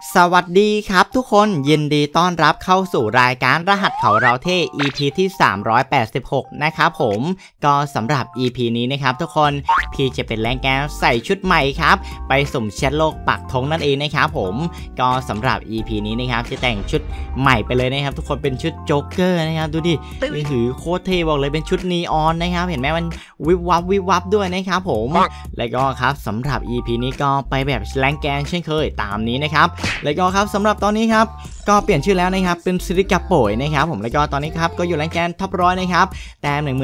สวัสดีครับทุกคนยินดีต้อนรับเข้าสู่รายการรหัสเขาเราเท่ EP ที่386นะครับผมก็สำหรับ EP นี้นะครับทุกคนพี่จะเป็นแรงแกนใส่ชุดใหม่ครับไปสุ่มแชทโลกปักธงนั่นเองนะครับผมก็สำหรับ EP นี้นะครับจะแต่งชุดใหม่ไปเลยนะครับทุกคนเป็นชุดโจ๊กเกอร์นะครับดูดิถือโคตรเท่บอกเลยเป็นชุดนีออนนะครับเห็นไหมมันวิบวับด้วยนะครับผมแล้วก็ครับสำหรับ EP นี้ก็ไปแบบแรงแกนเช่นเคยตามนี้นะครับแล้วก็ครับสำหรับตอนนี้ครับก็เปลี่ยนชื่อแล้วนะครับเป็นซิริกาโป่ยนะครับผมแล้วก็ตอนนี้ครับก็อยู่แรงแกนท็อปร้อยนะครับแต้ม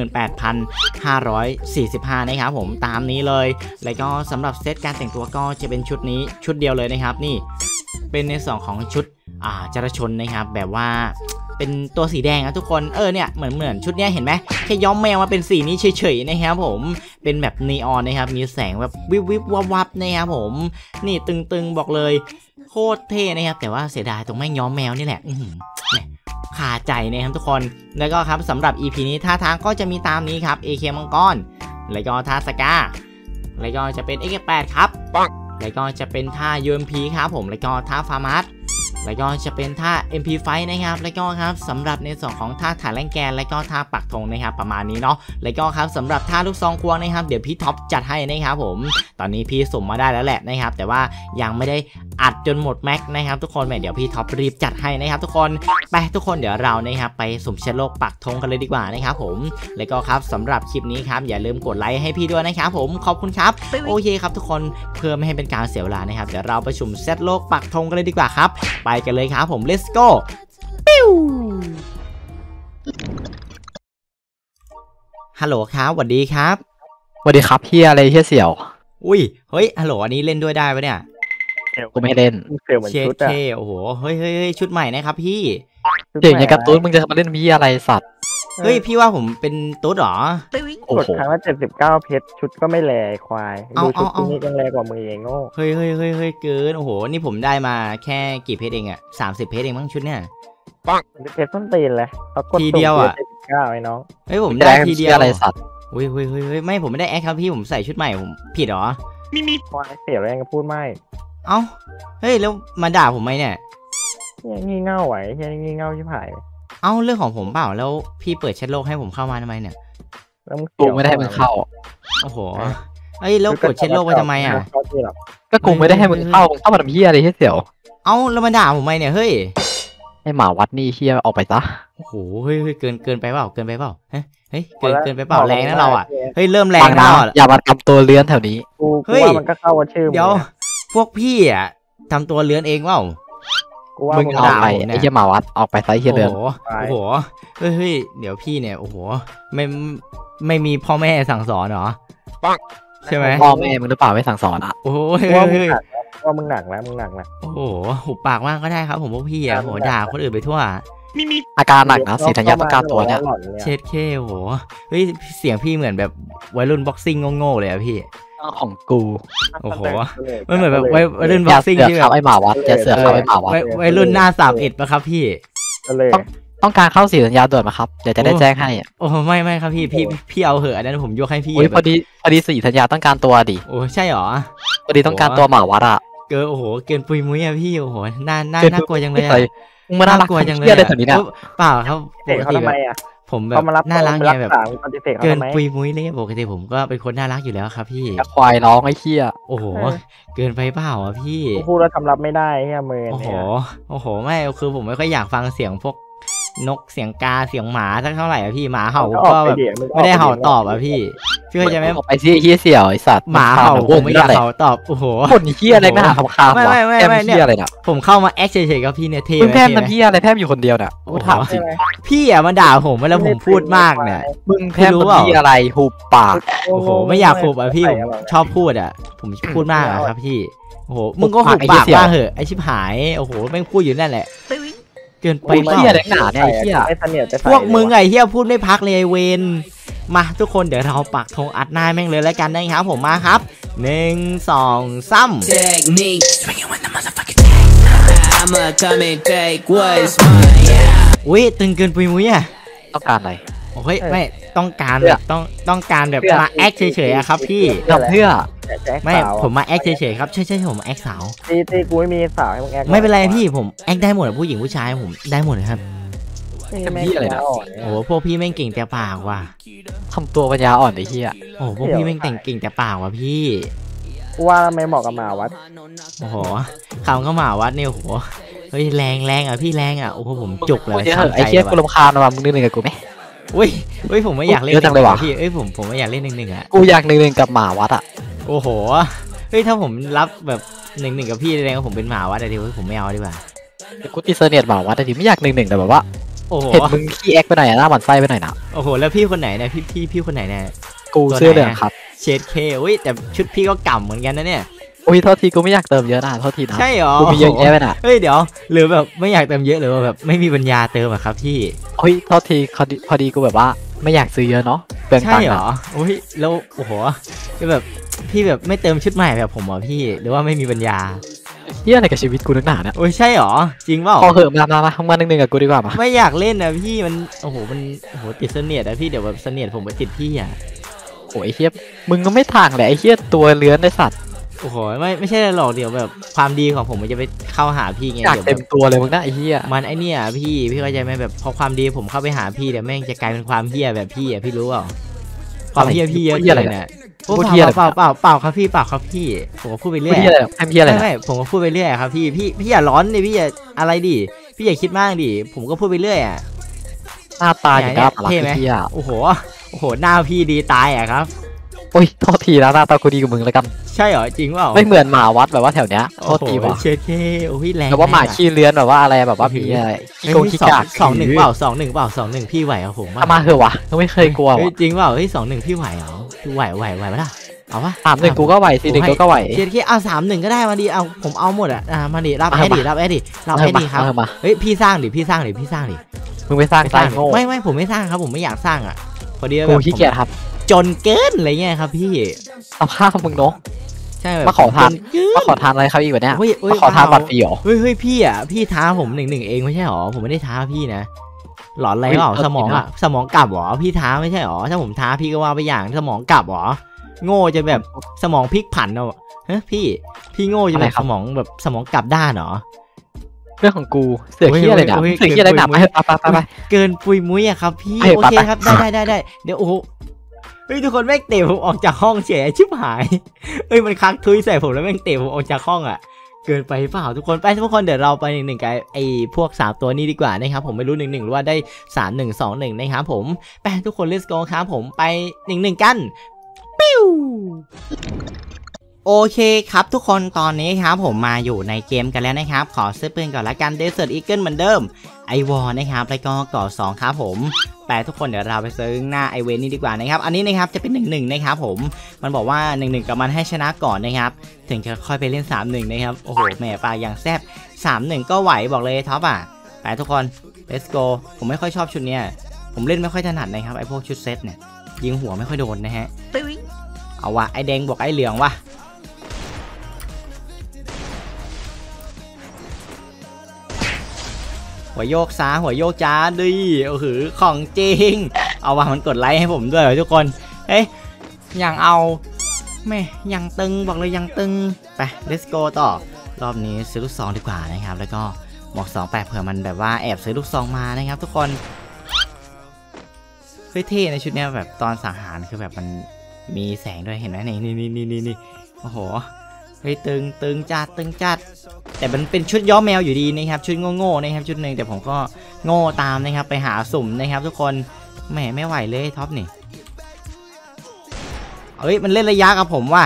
18,545 นะครับผมตามนี้เลยแล้วก็สำหรับเซตการแต่งตัวก็จะเป็นชุดนี้ชุดเดียวเลยนะครับนี่เป็นในส่วนของชุดจราชนนะครับแบบว่าเป็นตัวสีแดงนะทุกคนเนี่ยเหมือนชุดนี้เห็นไหมแค่ย้อมแมวมาเป็นสีนี้เฉยๆนะครับผมเป็นแบบนีออนนะครับมีแสงแบบวิบวับนะครับผมนี่ตึงๆบอกเลยโคตรเท่นะครับแต่ว่าเสียดายตรงแม่งย้อมแมวนี่แหละคาใจนะครับทุกคนแล้วก็ครับสำหรับ EP นี้ท่าทางก็จะมีตามนี้ครับ AK มังกรแล้วก็ท่าสกาแล้วก็จะเป็น AK8 ครับแล้วก็จะเป็นท่า UMP ครับผมแล้วก็ท่าฟาร์มัสแล้วก็จะเป็นท่า MP5 นะครับแล้วก็ครับสำหรับในส่วนของท่าถ่ายแรงแกนแล้วก็ท่าปักธงนะครับประมาณนี้เนาะแล้วก็ครับสำหรับท่าลูกซองควงนะครับเดี๋ยวพี่ท็อปจัดให้นะครับผมตอนนี้พี่สุ่มมาได้แล้วแหละนะครับแต่ว่ายังไม่ได้อัดจนหมดแม็กนะครับทุกคนเดี๋ยวพี่ท็อปรีบจัดให้นะครับทุกคนไปทุกคนเดี๋ยวเรานะครับไปสุ่มแชทโลกปักธงกันเลยดีกว่านะครับผมแล้วก็ครับสำหรับคลิปนี้ครับอย่าลืมกดไลค์ให้พี่ด้วยนะครับผมขอบคุณครับโอเคครับทุกคนเพื่อไม่ให้เป็นการเสียเวลานะครับเดี๋ยวเราไปสุ่มแชทโลกปักธงกันเลยดีกว่าครับไปกันเลยครับผม let's go ปิ้วฮัลโหลครับสวัสดีครับสวัสดีครับพี่อะไรเชี่ยเสี่ยวอุ้ยเฮ้ยฮัลโหลอันนี้เล่นด้วยได้ปะเนี่ยกูไม่เล่นเชดเท่โอ้โหเฮ้ยชุดใหม่นะครับพี่เดี๋ยวอย่างกับตุ๊ดมึงจะมาเล่นพี่อะไรสัตว์เฮ้ยพี่ว่าผมเป็นตุ๊ดหรอกดครั้งละ79เพชรชุดก็ไม่แลควายดูชุดนี้ยังแลกว่ามือเองโง่เฮ้ยเกินโอ้โหนี่ผมได้มาแค่กี่เพชรเองอะ30เพชรเองมั้งชุดเนี่ยเพชรต้นตีนเลยทีเดียวอะ 79ไอ้น้องเฮ้ยผมได้ทีเดียวอะไรสัตว์เฮ้ยไม่ผมไม่ได้แอคครับพี่ผมใส่ชุดใหม่ผมผิดหรอมีควายเสียแรงก็พูดไม่เอ้าเฮ้ยแล้วมาด่าผมไหมเนี่ยงี่เง่าไหวงี่เง่าชิบหายเอ้าเรื่องของผมเปล่าแล้วพี่เปิดแชทโลกให้ผมเข้ามาทำไมเนี่ยกูไม่ได้ให้มึงเข้าโอ้โหเอ้ยแล้วกดแชทโลกไปทำไมอ่ะก็กูไม่ได้ให้มึงเข้ามาทำเหี้ยอะไรเชี่ยเสี่ยวเอ้าแล้วมาด่าผมไหมเนี่ยเฮ้ยไอหมาวัดนี่เชี่ยออกไปซะโอ้โหเฮ้ยเกินไปเปล่าเฮ้ยเกินไปเปล่าแรงนะเราอ่ะเฮ้ยเริ่มแรงแล้วอย่ามาทำตัวเลื้อนแถวนี้เฮ้ยมันก็เข้าชื่อเดี๋ยวพวกพี่อ่ะทำตัวเลื้อนเองเปล่ามึงเอาไปไอ้เหี้ยหมาวัดออกไปซะเหี้ยเลื้อนโอ้โหเฮ้ยเดี๋ยวพี่เนี่ยโอ้โหไม่มีพ่อแม่สั่งสอนเหรอใช่ไหมพ่อแม่มึงหรือเปล่าไม่สั่งสอนอ่ะโอ้ยว่ามึงหนักแล้วโอ้โหหุบปากมากก็ได้ครับผมพวกพี่อ่ะโหด่าคนอื่นไปทั่วมีอาการหนักนะสีธัญญาต้องการตัวเนี่ยเช็ดเคโหเฮ้ยเสียงพี่เหมือนแบบวัยรุ่นบ็อกซิ่งโง่ๆเลยอะพี่ของกูโอ้โหมันเหมือนแบบวัยรุ่นบ็อกซิ่งที่แบบไอหมาวัดจะเสือกเข้าไอหมาวัดวัยรุ่นหน้า31ป่ะครับพี่ต้องการเข้าสีธัญญาด่วนไหมครับเดี๋ยวจะได้แจ้งให้โอ้ไม่ครับพี่เอาเหอะอันนั้นผมยกให้พี่พอดีสีธัญญาต้องการตัวดิโอ้ใช่หรอพอดีต้องการตัวหมาวัดอะโอ้โหเกินปุยมุ้ยอะพี่โอ้โหน่ากลัวจังเลยมึงมาน่ารักจังเลยอะไรแบบนี้นะเปล่าครับปกติผมแบบน่ารักไงแบบเกินปุยมุ้ยเลยปกติผมก็เป็นคนน่ารักอยู่แล้วครับพี่ควายร้องไอ้เหี้ยโอ้โหเกินไปเปล่าอ่ะพี่พูดแล้วทำรับไม่ได้เหี้ยมือโอ้โหไม่คือผมไม่ค่อยอยากฟังเสียงพวกนกเสียงกาเสียงหมาสักเท่าไหร่อะพี่หมาเห่าก็แบบไม่ได้เห่าตอบอะพี่เข้าใจไหมไปเหี้ยเสี่ยวไอสัตว์หมาเห่าผมไม่อยากเห่าตอบโอ้โหคนเหี้ยอะไรนะคำไม่เนี่ยผมเข้ามาแอคเฉยๆกับพี่เนี่ยเท่แพมทำเหี้ยอะไรแพมอยู่คนเดียวน่ะกูถามสิพี่อะมาด่าผมแล้วผมพูดมากเนี่ยมึงแพมรู้เหี้ยอะไรหุบปากโอ้โหไม่อยากหุบอะพี่ชอบพูดอะผมพูดมากอะครับพี่โอ้โหมึงก็หุบปากบ้างเหอะไอชิบหายโอ้โหแม่งพูดอยู่นั่นแหละเกินไปเหี้ยแรงหนาเนี่ยไอ้เหี้ยพวกมึงไอ้เหี้ยพูดไม่พักเลยเวนมาทุกคนเดี๋ยวเราปักธงอัดหน้าแม่งเลยแล้วกันนะครับผมมาครับ1 2 3อุ้ยตึงเกินปุยมุ้ยอะต้องการอะไรโอ้ยไม่ต้องการแบบต้องการแบบมาแอคเฉยๆอะครับพี่ทำเพื่อแจ็คไม่สาวผมมาแอคเฉยๆครับใช่ผมแอคสาวตีกูไม่มีสาวให้มึงแอคไม่เป็นไรพี่ผมแอคได้หมดอะผู้หญิงผู้ชายผมได้หมดเลยครับไม่โอ้โหพวกพี่แม่งเก่งแต่ปากว่ะทำตัวปัญญาอ่อนไอ้เหี้ยโอ้โหพวกพี่แม่งแต่งเก่งแต่ปากว่ะพี่กูว่าไม่เหมาะกับหมาวัดโอ้โหคำก็หมาวัดเนี่ยโอ้โหเฮ้ยแรงอ่ะพี่แรงอ่ะโอ้โหผมจุกเลยเฮ้ยไอ้เหี้ยกูรำคาญว่ะมึงนึกหนึ่งกับกูไหมอุ้ยผมไม่อยากเล่นเยอะจังเลยว่ะพี่ผมไม่อยากเล่น1-1อ่ะกูอยากหนึ่งกับหมาวัดอ่ะโอ้โหเฮ้ยถ้าผมรับแบบ1-1กับพี่แสดงว่าผมเป็นหมาวัดอะดิผมไม่เอาดีกว่ากูตีเซอร์เนียตหมาวัดแต่ทีไม่อยากหนึ่งแต่แบบว่าโอ้โหเห็นมึงขี้แอคไปหน่อยอะหน้าหมันไส้ไปหน่อยนะโอ้โหแล้วพี่คนไหนเนี่ยพี่คนไหนเนี่ยกูเสื้อเหลืองครับเชดเคอุ้ยแต่ชุดพี่ก็ก่ำเหมือนกันนะเนี่ยอุ้ยโทษทีกูไม่อยากเติมเยอะนะโทษทีนะใช่หรอกูมีเยอะแยะไปน่ะเฮ้ยเดี๋ยวหรือแบบไม่อยากเติมเยอะหรือว่าแบบไม่มีปัญญาเติมอะครับพี่เฮ้ยโทษทีพอดีกูแบบว่าไม่อยากซื้อเยอะเนาะเปลืองใช่ตังค์เหรอะออุ้ยแล้วโอ้โหคือแบบพี่แบบไม่เติมชุดใหม่แบบผมเหรอพี่หรือว่าไม่มีปัญญาเหี้ยอะไรกับชีวิตกูนักหนาเนี่ยโอ้ยใช่เหรอจริงเปล่าพอเหอะมาทำงานหนึ่งกับกูดีกว่ามาไม่อยากเล่นนะพี่มันโอ้โหมันโอ้โหติดเสนียดอะพี่เดี๋ยวแบบเสนียดผมไปติดพี่อะโอ้ยไอ้เหี้ยมึงก็ไม่ทางเลยไอ้เหี้ยตัวเลื้อนไอ้สัตว์โอ้โหไม่ใช่หรอกเดี๋ยวแบบความดีของผมมันจะไปเข้าหาพี่ไงอยากเดี๋ยวเต็แบมบตัวเลยมึงนะไอ้เหี้ยมันไอเนี่ยพี่เข้าใจไหมแบบพอความดีผมเข้าไปหาพี่เดี๋ยวแม่งจะกลายเป็นความเฮี้ยแบบพี่อะพี่รู้เปล่าความเฮี้ยพี่เยอะเกินเนี่ยเปล่าครับพี่ผมก็พูดไปเรื่พูอดยเหี้ยอะไรแอมเหี้ยอะไรไม่ผมก็พูดไปเรื่อยครับพี่อย่าร้อนดิพี่อย่าอะไรดิพี่อย่าคิดมากดิผมก็พูดไปเรื่อยอะหน้าตาอย่างกับอะไรเท่ไหมไอ้เหี้ยโอ้โหหน้าพี่ดีตายอะครับโอ้ยโทษทีนะหน้าตากูดีกว่ามึงแล้วกันใช่เหรอจริงเปล่าไม่เหมือนหมาวัดแบบว่าแถวเนี้ยโทโอ้ษโหทีว่ะเชดเคโอ้ยแรงแต่ว่าหมาขี้เลื้อนแบบว่าอะไรแบบว่ามีอะไรขี้โกงขี้กากสองหนึ่งเปล่า2-1พี่ไหวเหรอผมทำมาเหอะวะก็ไม่เคยกลัวเฮ้วะยจริงเปล่าเฮ้ย2-1พี่ไหวเหรอไหวไหมล่ะเอาปะ 3-1กูก็ไหว4-1กูก็ไหวเชดเคเอา3-1ก็ได้มาดิเอาผมเอาหมดอะมาดิรับแอดดิครับเอามาเฮ้ยพี่สร้างดิมึงไปสร้างไส้โง่ไม่ผมไม่สร้างครับผมไม่อยากสร้างอ่ะพอดีกูขี้เกียจครับจนเกินอะไรเงี้ยครับพี่เอาข้าวมึงเนาะใช่แบบมาขอทานจเกินมาขอทานอะไรครับอีกวะเนี่ยเฮ้ยมาขอทานบัตรฟรีเหรอเฮ้ยพี่อ่ะพี่ท้าผม1-1เองไม่ใช่หรอผมไม่ได้ท้าพี่นะหลอนอะไรเปล่าเฮ้ยสมองอ่ะสมองกลับหรอพี่ท้าไม่ใช่หรอถ้าผมท้าพี่ก็ว่าไปอย่างสมองกลับหรอโง่จะแบบสมองพลิกผันเอาฮะพี่โง่จะแบบสมองแบบสมองกลับด้านหรอเรื่องของกูเสือกขี้อะไรเนี่ยเสือกขี้อะไรหนักไปไปเกินปุยมุ้ยอะครับพี่เอ้ยโอเคไปครับได้เดี๋ยวโอ้โหเฮ้ยทุกคนแม่งเตะผมออกจากห้องเฉยชิบหายเฮ้ยมันคักทุยใส่ผมแล้วแม่งเตะผมออกจากห้องอะเกินไปเปล่าทุกคนไปทุกคนเดี๋ยวเราไป1-1กับไอ้พวก3ตัวนี้ดีกว่านะครับผมไม่รู้1-1หรือว่าได้3-1 2-1นะครับผมไปทุกคน let's go ครับผมไป1-1กันปิ้วโอเคครับทุกคนตอนนี้ครับผมมาอยู่ในเกมกันแล้วนะครับขอซื้อปืนก่อนละกัน Desert Eagle เหมือนเดิมไอวอลนะครับแล้วก็ก่อ2ครับผมแต่ทุกคนเดี๋ยวเราไปซื้อหน้าไอเวนนี่ดีกว่านะครับอันนี้นะครับจะเป็น1-1นะครับผมมันบอกว่า1-1กับมันให้ชนะก่อนนะครับถึงจะค่อยไปเล่น3-1นะครับโอ้โหแม่ปลาอย่างแซบ3-1ก็ไหวบอกเลยท็อปอ่ะไปทุกคน let's go ผมไม่ค่อยชอบชุดเนี้ยผมเล่นไม่ค่อยถนัดนะครับไอพวกชุดเซตเนี่ยยิงหัวไม่ค่อยโดนนะฮะเอาวะไอแดงบอกไอเหลืองวะหัวโยกซ้ายหัวโยกจ้าดิโอ้โหของจริงเอาว่ามันกดไลค์ให้ผมด้วยทุกคนเฮ้ยยังเอาแม่ยังตึงบอกเลยยังตึงไป let's go ต่อรอบนี้ซื้อลูกซองดีกว่านะครับแล้วก็หมวก2 8เผื่อมันแบบว่าแอบซื้อลูกซองมานะครับทุกคนเฮ้ยเท่ในชุดนี้แบบตอนสังหารคือแบบมันมีแสงด้วยเห็นไหมนี่โอ้โหเฮ้ยตึงจัดแต่มันเป็นชุดย้อมแมวอยู่ดีนะครับชุดโง่ๆนะครับชุดหนึ่งแต่ผมก็โง่ตามนะครับไปหาสุ่มนะครับทุกคนแหมไม่ไหวเลยท็อปนี่เอ้ยมันเล่นระยะกับผมว่ะ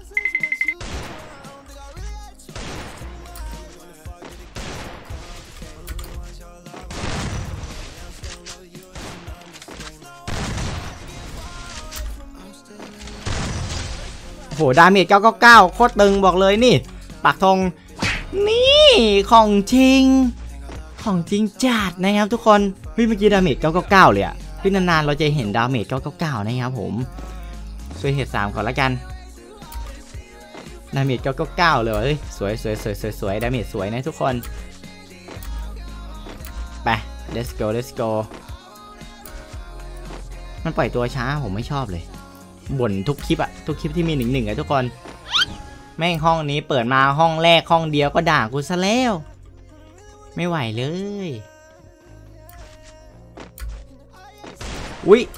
โหดาเมจ999โคตรตึงบอกเลยนี่ปักธงนี่ของจริงจัดนะครับทุกคนเฮ้ยเมื่อกี้ดาเมจ999เลยอะเฮ้ยนานๆเราจะเห็นดาเมจ999นะครับผมช่วยเหตุ3ก่อนละกันดาเมจ999เลยเฮ้ยสวยดาเมจสวยนะทุกคนไป let's go มันปล่อยตัวช้าผมไม่ชอบเลยบ่นทุกคลิปอะทุกคลิปที่มี1-1อะทุกคนแม่งห้องนี้เปิดมาห้องแรกห้องเดียวก็ด่ากูซะแล้วไม่ไหวเลยอุ๊ย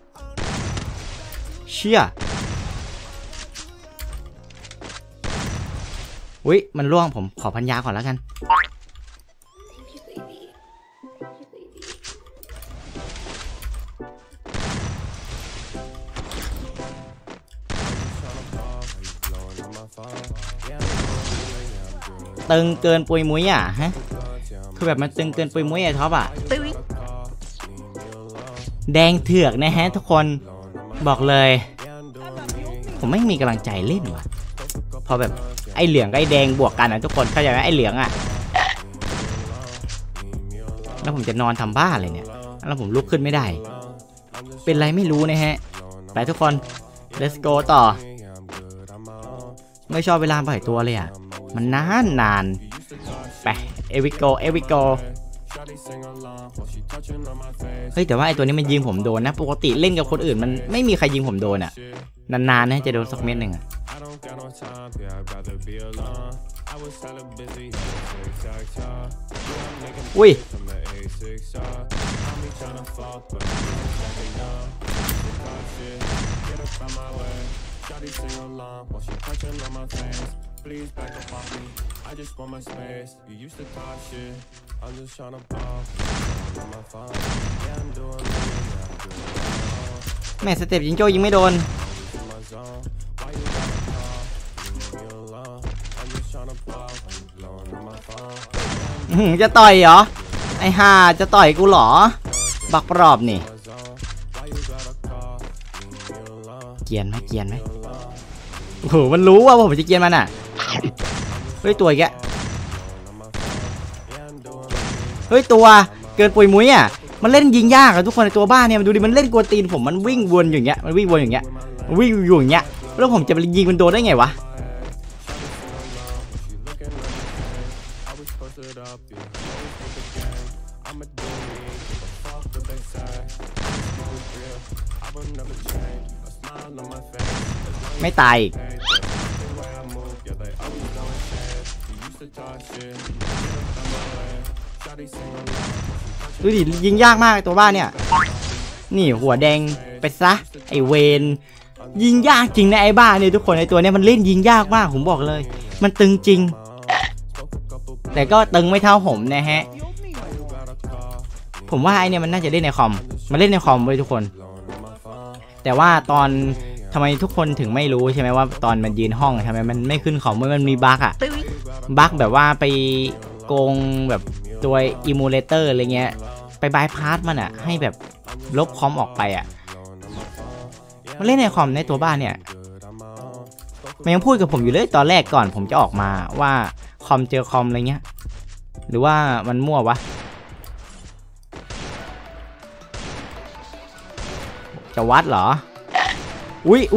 เชี่ยอุ๊ยมันล่วงผมขอพันยาก่อนแล้วกันตึงเกินปุยมุ้ยอ่ะฮะคือแบบมันตึงเกินปุยมุ้ยอะท็อปอ่ะแดงเถือกนะฮะทุกคนบอกเลยผมไม่มีกำลังใจเล่นว่ะพอแบบไอ้เหลืองกับไอ้แดงบวกกันนะทุกคนเข้าใจไหมไอ้เหลืองอ่ะแล้วผมจะนอนทำบ้าเลยเนี่ยแล้วผมลุกขึ้นไม่ได้เป็นไรไม่รู้นะฮะไปทุกคน let's go ต่อไม่ชอบเวลาปล่อยตัวเลยอ่ะมันนานไปเอวิโกเฮ้ยแต่ว่าไอตัวนี้มันยิงผมโดนนะปกติเล่นกับคนอื่นมันไม่มีใครยิงผมโดนอ่ะนานๆนะจะโดนสักเม็ดหนึ่งอ่ะอุ้ย Please back up off me. I just want my space. You used to talk shit. I'm just tryna pop on my phone. Yeah, I'm doing me. I'm doing แม่สเต็ปยิงโจ้ยิงไม่โดน my zone. Why you gotta call? Leave me alone. I'm just tryna pop. I'm blowing on my phone. จะต่อยเหรอไอ้ห่าจะต่อยกูเหรอบักปลอบนี่ Why you gotta call? Leave me alone. เกียนไหมโอ้โหมันรู้ว่าผมจะเกียนมันอ่ะเฮ้ยตัวแกเฮ้ยตัวเกินปุยมุ้ยอ่ะมันเล่นยิงยากอะทุกคนในตัวบ้านเนี่ยมันดูดิมันเล่นกวนตีนผมมันวิ่งวนอย่างเงี้ยมันวิ่งวนอย่างเงี้ยมันวิ่งอยู่อย่างเงี้ยแล้วผมจะไปยิงมันโดนได้ไงวะไม่ตายอีกดูดิยิงยากมากตัวบ้านเนี่ยนี่หัวแดงไปซะไอเวนยิงยากจริงนะไอ้บ้าเนี่ยทุกคนในตัวเนี้ยมันเล่นยิงยากมากผมบอกเลยมันตึงจริงแต่ก็ตึงไม่เท่าผมนะฮะผมว่าไอเนี่ยมันน่าจะเล่นในคอมมันเล่นในคอมไว้ทุกคนแต่ว่าตอนทำไมทุกคนถึงไม่รู้ใช่ไหมว่าตอนมันยืนห้องทำไมมันไม่ขึ้นคอมมันมีบั๊กอะบั๊กแบบว่าไปโกงแบบตัวอิมูเลเตอร์อะไรเงี้ยไปบายพาสมันอะให้แบบลบคอมออกไปอะมันเล่นในคอมในตัวบ้านเนี่ยมันยังพูดกับผมอยู่เลยตอนแรกก่อนผมจะออกมาว่าคอมเจอคอมอะไรเงี้ยหรือว่ามันมั่ววะจะวัดเหรออุ๊ย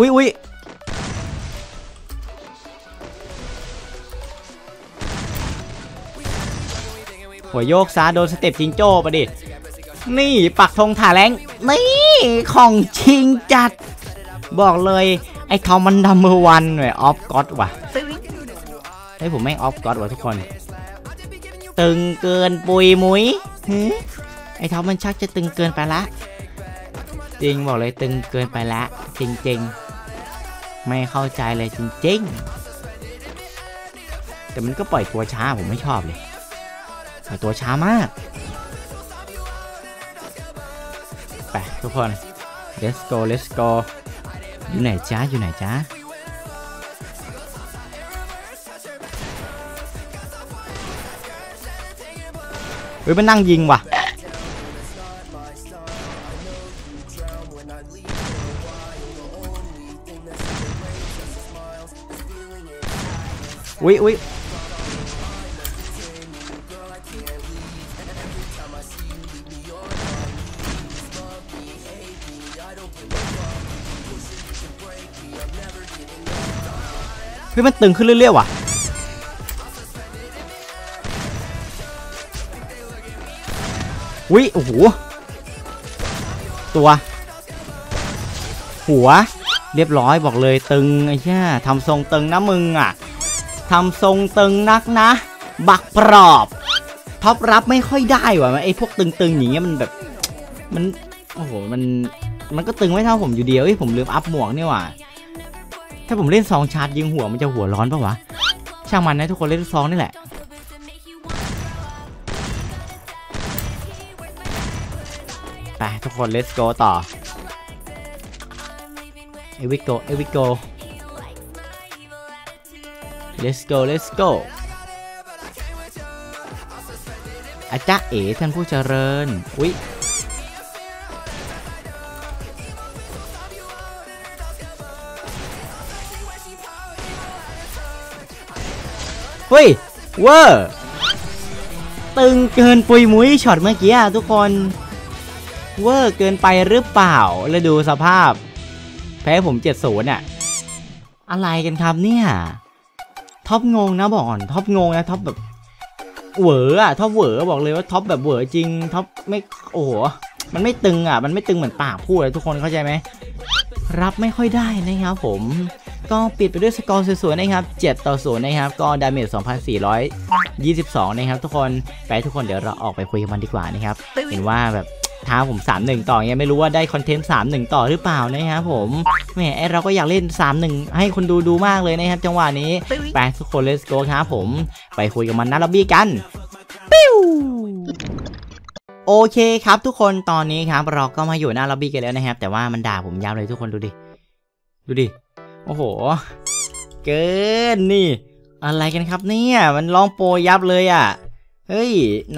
หัวโยกซาโดนสเต็ปจิงโจ้ไปดินี่ปักธงถ่าแรงนี่ของจริงจัดบอกเลยไอ้ทอมมันนัมเบอร์วันเลยออฟก็อดว่ะเฮ้ยผมแม่งออฟก็อดว่ะทุกคนตึงเกินปุยมุ้ยไอ้ทอมมันชักจะตึงเกินไปละจริงบอกเลยตึงเกินไปละจริงๆไม่เข้าใจเลยจริงๆแต่มันก็ปล่อยตัวช้าผมไม่ชอบเลยปล่อยตัวช้ามากไปทุกคน let's go อยู่ไหนจ้าเฮ้ยมันนั่งยิงว่ะอุ๊ยเฮ้ยมันตึงขึ้นเรื่อยๆว่ะอุ๊ยโอ้โหตัวหัวเรียบร้อยบอกเลยตึงไอ้เหี้ยทำทรงตึงนะมึงอ่ะทำทรงตึงนักนะบักปรอบท็อปรับไม่ค่อยได้ว่ะไอ้พวกตึงๆอย่างเงี้ยมันแบบมันโอ้โหมันก็ตึงไม่เท่าผมอยู่เดียวผมลืมอัพหมวกนี่ว่ะถ้าผมเล่นซองชาร์จยิงหัวมันจะหัวร้อนปะวะช่างมันนะทุกคนเล่นซองนี่แหละไปทุกคน let's go ต่อhere we go here we go let's go let's go อาจารย์เอ๋ท่านผู้เจริญอุ๊ยเฮ้ยเวอร์ตึงเกินปุยมุ้ยช็อตเมื่อกี้ทุกคนเวอร์เกินไปหรือเปล่าแล้วดูสภาพแพ้ผม7-0อ่ะอะไรกันครับเนี่ยท็อปงงนะบอกก่อนท็อปงงนะท็อปแบบเหวออ่ะท็อปเหวอบอกเลยว่าท็อปแบบเหวอจริงท็อปไม่โอ้โหมันไม่ตึงอ่ะมันไม่ตึงเหมือนปากพูดเลยทุกคนเข้าใจไหมรับไม่ค่อยได้นะครับผมก็ปิดไปด้วยสกอร์สวยๆนะครับ7-0นะครับก็ดาเมจ 2,422 นะครับทุกคนไปทุกคนเดี๋ยวเราออกไปคุยกันดีกว่านะครับเห็นว่าแบบท้าผม 3-1 ต่อเงี้ยไม่รู้ว่าได้คอนเทนต์ 3-1 ต่อหรือเปล่านะครับผมแหมเราก็อยากเล่น 3-1 ให้คนดูมากเลยนะครับจังหวะนี้ไปทุกคน let's go ครับผมไปคุยกับมันหน้าล็อบบี้กันปิ้วโอเคครับทุกคนตอนนี้ครับเราก็มาอยู่หน้าล็อบบี้กันแล้วนะครับแต่ว่ามันด่าผมยับเลยทุกคนดูดิโอ้โหเกินนี่อะไรกันครับเนี่ยมันร้องโปรยับเลยอ่ะเฮ้ยไหน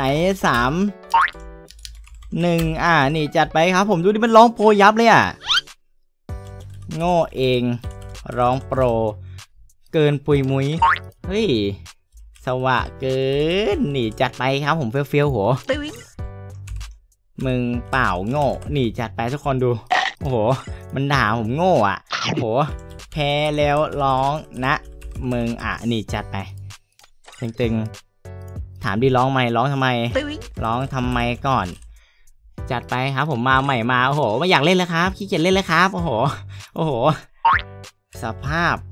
3-1นี่จัดไปครับผมดูดิมันร้องโปรยับเลยอ่ะโง่เองร้องโปรเกินปุยมุ้ยเฮ้ยสวะเกินนี่จัดไปครับผมเฟี้ยวๆหัวมึงเปล่าโง่นี่จัดไปทุกคนดูโอ้โหมันด่าผมโง่อ่ะโอ้โหแพ้แล้วร้องนะมึงนี่จัดไปตึงๆถามดิร้องไหมร้องทำไมร้องทำไมก่อนจัดไปครับผมมาใหม่มาโอ้โหไม่อยากเล่นแล้วครับขี้เกียจเล่นแล้วครับโอ้โหสภาพ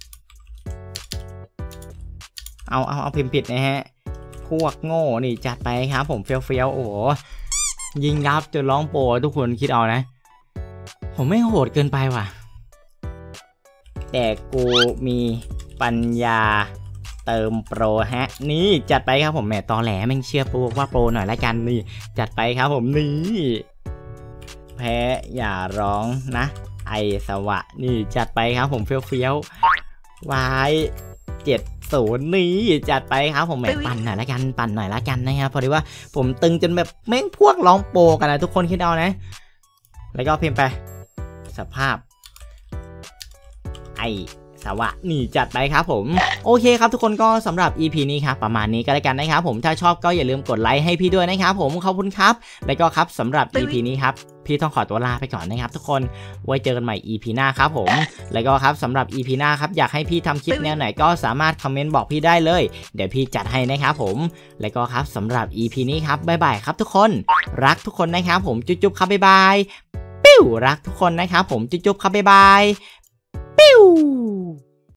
เอาพิมพ์ผิดนะฮะพวกโง่นี่จัดไปครับผมเฟี้ยวโอ้โหยิงยับจนร้องโปรทุกคนคิดเอานะผมไม่โหดเกินไปว่ะแต่กูมีปัญญาเติมโปรฮะนี่จัดไปครับผมแหมตอแหลแม่งเชื่อโปรว่าโปรหน่อยละกันนี่จัดไปครับผมนี่แพ้อย่าร้องนะไอสวะนี่จัดไปครับผมเฟี้ยววาย7-0นี่จัดไปครับผมแหมปั่นหน่อยละกันนะครับพอดีว่าผมตึงจนแบบแม่งพวกร้องโปรกันนะทุกคนคิดเอานะแล้วก็พิมพ์ไปสภาพไอสวะนี่จัดไปครับผมโอเคครับทุกคนก็สำหรับ EP นี้ครับประมาณนี้ก็แล้วกันนะครับผมถ้าชอบก็อย่าลืมกดไลค์ให้พี่ด้วยนะครับผมขอบคุณครับแล้วก็ครับสำหรับ EP นี้ครับพี่ต้องขอตัวลาไปก่อนนะครับทุกคนไว้เจอกันใหม่ EP หน้าครับผมแล้วก็ครับสำหรับ EP หน้าครับอยากให้พี่ทำคลิปแนวไหนก็สามารถคอมเมนต์บอกพี่ได้เลยเดี๋ยวพี่จัดให้นะครับผมแล้วก็ครับสำหรับ EP นี้ครับบ๊ายบายครับทุกคนรักทุกคนนะครับผมจุ๊บๆครับบ๊ายบายปิ้วรักทุกคนนะครับผมจุ๊บๆครับบ๊ายบายปิ้ว